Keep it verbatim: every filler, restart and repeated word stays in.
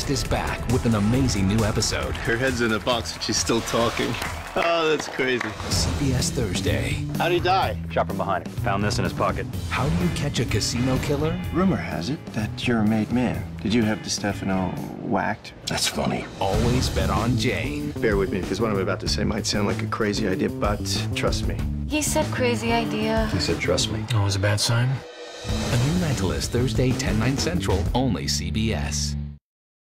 Mentalist is back with an amazing new episode. Her head's in a box, but she's still talking. Oh, that's crazy. C B S Thursday. How'd he die? Shot from behind him. Found this in his pocket. How do you catch a casino killer? Rumor has it that you're a made man. Did you have DeStefano whacked? That's funny. Always bet on Jane. Bear with me, because what I'm about to say might sound like a crazy idea, but trust me. He said crazy idea. He said, trust me. Always a bad sign. A new Mentalist Thursday, ten, nine Central, only C B S.